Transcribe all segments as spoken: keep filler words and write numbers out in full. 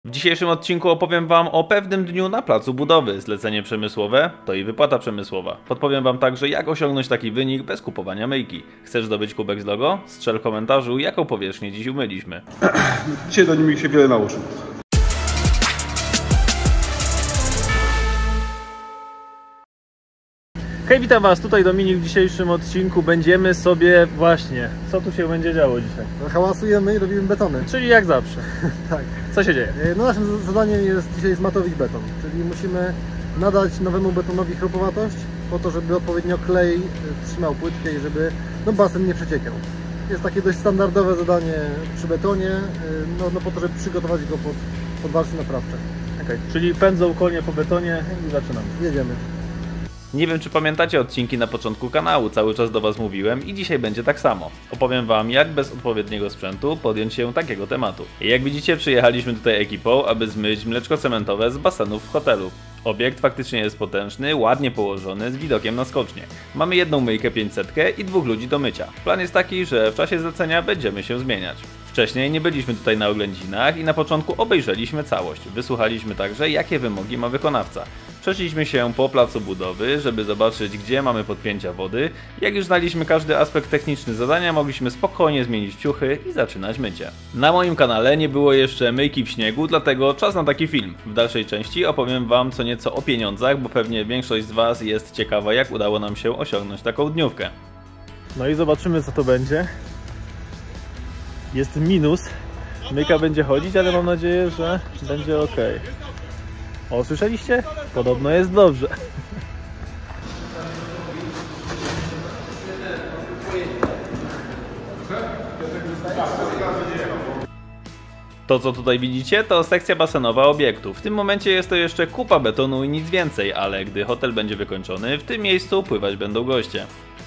W dzisiejszym odcinku opowiem wam o pewnym dniu na placu budowy. Zlecenie przemysłowe to i wypłata przemysłowa. Podpowiem wam także, jak osiągnąć taki wynik bez kupowania myjki. Chcesz zdobyć kubek z logo? Strzel w komentarzu, jaką powierzchnię dziś umyliśmy. Dzisiaj do nimi się wiele nauczył. Hej, witam was, tutaj Dominik. W dzisiejszym odcinku będziemy sobie właśnie... Co tu się będzie działo dzisiaj? Hałasujemy i robimy betony. Czyli jak zawsze. Tak. Co się dzieje? No naszym zadaniem jest dzisiaj zmatowić beton, czyli musimy nadać nowemu betonowi chropowatość po to, żeby odpowiednio klej trzymał płytkę i żeby no, basen nie przeciekał. Jest takie dość standardowe zadanie przy betonie, no, no po to, żeby przygotować go pod, pod warstwy naprawcze. Okay. Czyli pędzą konie po betonie i zaczynamy. Jedziemy. Nie wiem, czy pamiętacie odcinki na początku kanału, cały czas do was mówiłem i dzisiaj będzie tak samo. Opowiem wam, jak bez odpowiedniego sprzętu podjąć się takiego tematu. Jak widzicie, przyjechaliśmy tutaj ekipą, aby zmyć mleczko cementowe z basenów w hotelu. Obiekt faktycznie jest potężny, ładnie położony, z widokiem na skocznie. Mamy jedną myjkę pięćset i dwóch ludzi do mycia. Plan jest taki, że w czasie zlecenia będziemy się zmieniać. Wcześniej nie byliśmy tutaj na oględzinach i na początku obejrzeliśmy całość. Wysłuchaliśmy także, jakie wymogi ma wykonawca. Przeszliśmy się po placu budowy, żeby zobaczyć, gdzie mamy podpięcia wody. Jak już znaliśmy każdy aspekt techniczny zadania, mogliśmy spokojnie zmienić ciuchy i zaczynać mycie. Na moim kanale nie było jeszcze myjki w śniegu, dlatego czas na taki film. W dalszej części opowiem wam co nieco o pieniądzach, bo pewnie większość z was jest ciekawa, jak udało nam się osiągnąć taką dniówkę. No i zobaczymy, co to będzie. Jest minus. Myjka będzie chodzić, ale mam nadzieję, że będzie ok. O, słyszeliście? Podobno jest dobrze. To, co tutaj widzicie, to sekcja basenowa obiektu. W tym momencie jest to jeszcze kupa betonu i nic więcej, ale gdy hotel będzie wykończony, w tym miejscu pływać będą goście.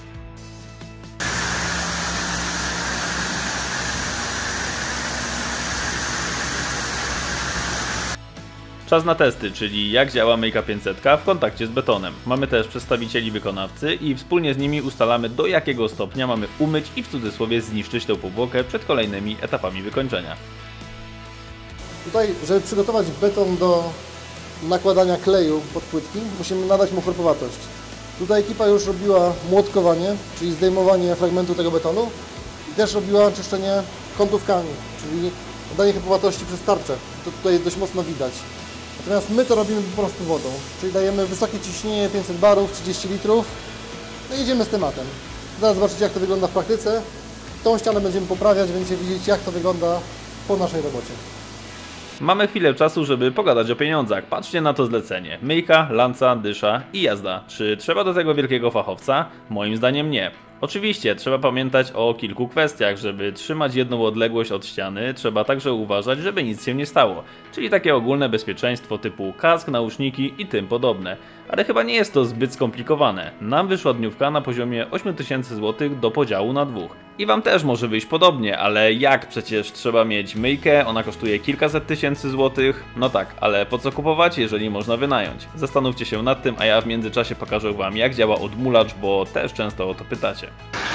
Czas na testy, czyli jak działa myjka pięćset w kontakcie z betonem. Mamy też przedstawicieli wykonawcy i wspólnie z nimi ustalamy, do jakiego stopnia mamy umyć i w cudzysłowie zniszczyć tę powłokę przed kolejnymi etapami wykończenia. Tutaj, żeby przygotować beton do nakładania kleju pod płytki, musimy nadać mu chropowatość. Tutaj ekipa już robiła młotkowanie, czyli zdejmowanie fragmentu tego betonu i też robiła czyszczenie kątówkami, czyli danie chropowatości przez tarczę. To tutaj dość mocno widać. Natomiast my to robimy po prostu wodą, czyli dajemy wysokie ciśnienie, pięćset barów, trzydzieści litrów, no i jedziemy z tematem. Zaraz zobaczycie, jak to wygląda w praktyce. Tą ścianę będziemy poprawiać, będziecie widzieć, jak to wygląda po naszej robocie. Mamy chwilę czasu, żeby pogadać o pieniądzach. Patrzcie na to zlecenie. Myjka, lanca, dysza i jazda. Czy trzeba do tego wielkiego fachowca? Moim zdaniem nie. Oczywiście trzeba pamiętać o kilku kwestiach. Żeby trzymać jedną odległość od ściany, trzeba także uważać, żeby nic się nie stało. Czyli takie ogólne bezpieczeństwo typu kask, nauszniki i tym podobne. Ale chyba nie jest to zbyt skomplikowane. Nam wyszła dniówka na poziomie osiem tysięcy złotych do podziału na dwóch. I wam też może wyjść podobnie, ale jak? Przecież trzeba mieć myjkę, ona kosztuje kilkaset tysięcy złotych. No tak, ale po co kupować, jeżeli można wynająć? Zastanówcie się nad tym, a ja w międzyczasie pokażę wam, jak działa odmulacz, bo też często o to pytacie.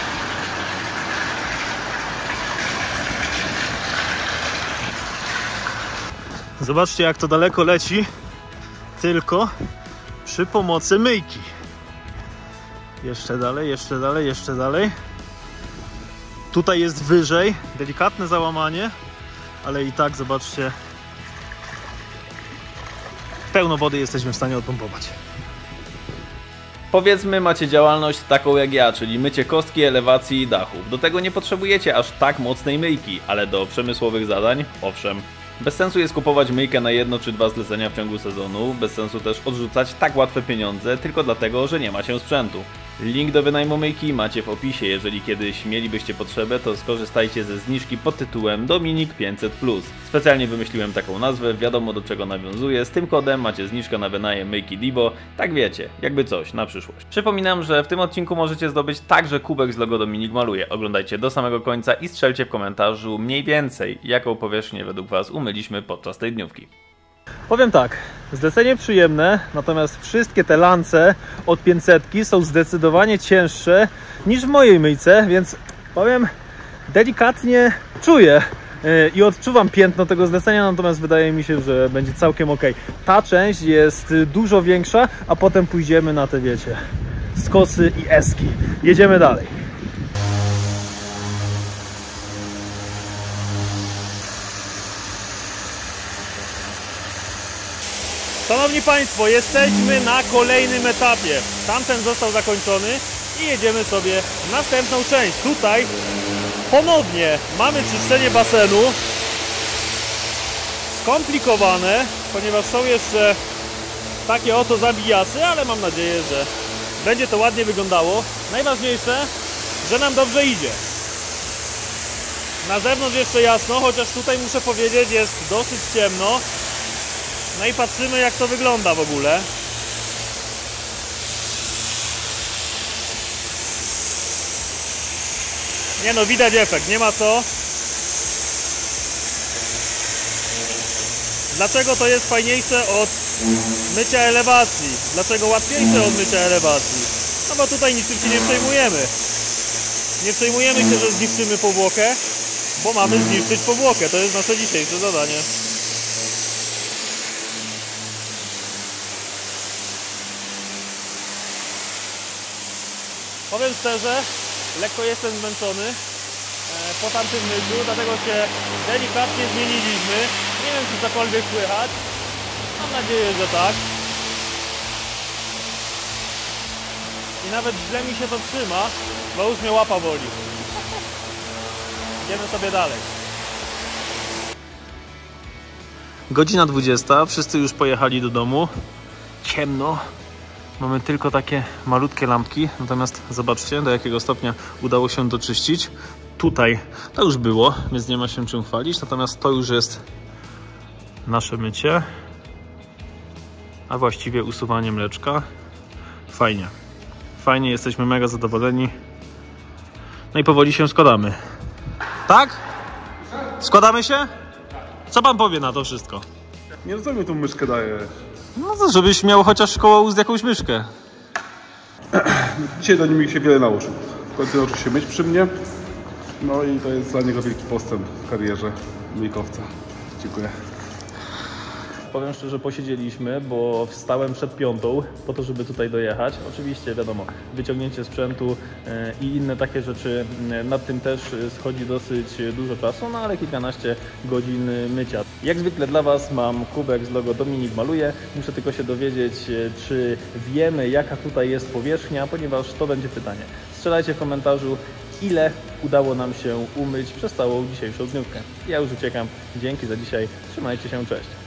Zobaczcie, jak to daleko leci, tylko przy pomocy myjki. Jeszcze dalej, jeszcze dalej, jeszcze dalej. Tutaj jest wyżej, delikatne załamanie, ale i tak zobaczcie, pełno wody jesteśmy w stanie odpompować. Powiedzmy, macie działalność taką jak ja, czyli mycie kostki, elewacji i dachów. Do tego nie potrzebujecie aż tak mocnej myjki, ale do przemysłowych zadań, owszem. Bez sensu jest kupować myjkę na jedno czy dwa zlecenia w ciągu sezonu, bez sensu też odrzucać tak łatwe pieniądze tylko dlatego, że nie ma się sprzętu. Link do wynajmu myjki macie w opisie, jeżeli kiedyś mielibyście potrzebę, to skorzystajcie ze zniżki pod tytułem Dominik pięćset plus. Specjalnie wymyśliłem taką nazwę, wiadomo do czego nawiązuję, z tym kodem macie zniżkę na wynajem myjki Dibo, tak wiecie, jakby coś na przyszłość. Przypominam, że w tym odcinku możecie zdobyć także kubek z logo Dominik Maluje. Oglądajcie do samego końca i strzelcie w komentarzu mniej więcej, jaką powierzchnię według was umyliśmy podczas tej dniówki. Powiem tak, zlecenie przyjemne, natomiast wszystkie te lance od pięćsetki są zdecydowanie cięższe niż w mojej myjce, więc powiem delikatnie czuję, yy, i odczuwam piętno tego zlecenia, natomiast wydaje mi się, że będzie całkiem ok. Ta część jest dużo większa, a potem pójdziemy na te, wiecie, skosy i eski. Jedziemy dalej. Szanowni Państwo, jesteśmy na kolejnym etapie. Tamten został zakończony i jedziemy sobie w następną część. Tutaj ponownie mamy czyszczenie basenu. Skomplikowane, ponieważ są jeszcze takie oto zabijasy, ale mam nadzieję, że będzie to ładnie wyglądało. Najważniejsze, że nam dobrze idzie. Na zewnątrz jeszcze jasno, chociaż tutaj muszę powiedzieć, jest dosyć ciemno. No i patrzymy, jak to wygląda w ogóle. Nie no, widać efekt, nie ma co. Dlaczego to jest fajniejsze od mycia elewacji? Dlaczego łatwiejsze od mycia elewacji? No bo tutaj niczym się nie przejmujemy. Nie przejmujemy się, że zniszczymy powłokę, bo mamy zniszczyć powłokę. To jest nasze dzisiejsze zadanie. Powiem szczerze, lekko jestem zmęczony po tamtym myciu, dlatego się delikatnie zmieniliśmy. Nie wiem, czy cokolwiek słychać. Mam nadzieję, że tak. I nawet źle mi się to trzyma, bo już mnie łapa boli. Idziemy sobie dalej. Godzina dwudziesta, wszyscy już pojechali do domu. Ciemno. Mamy tylko takie malutkie lampki, natomiast zobaczcie, do jakiego stopnia udało się doczyścić. Tutaj to już było, więc nie ma się czym chwalić, natomiast to już jest nasze mycie, a właściwie usuwanie mleczka. Fajnie, fajnie, jesteśmy mega zadowoleni. No i powoli się składamy. Tak? Składamy się? Co pan powie na to wszystko? Nie rozumiem, tą myszkę dajesz. No to żebyś miał chociaż koło ust jakąś myszkę. Dzisiaj Dominik się wiele nauczył. W końcu nauczył się myć przy mnie. No i to jest dla niego wielki postęp w karierze myjkowca. Dziękuję. Powiem szczerze, posiedzieliśmy, bo wstałem przed piątą po to, żeby tutaj dojechać. Oczywiście, wiadomo, wyciągnięcie sprzętu i inne takie rzeczy, nad tym też schodzi dosyć dużo czasu, no ale kilkanaście godzin mycia. Jak zwykle dla Was mam kubek z logo Dominik maluje. Muszę tylko się dowiedzieć, czy wiemy, jaka tutaj jest powierzchnia, ponieważ to będzie pytanie. Strzelajcie w komentarzu, ile udało nam się umyć przez całą dzisiejszą dniówkę. Ja już uciekam. Dzięki za dzisiaj. Trzymajcie się, cześć.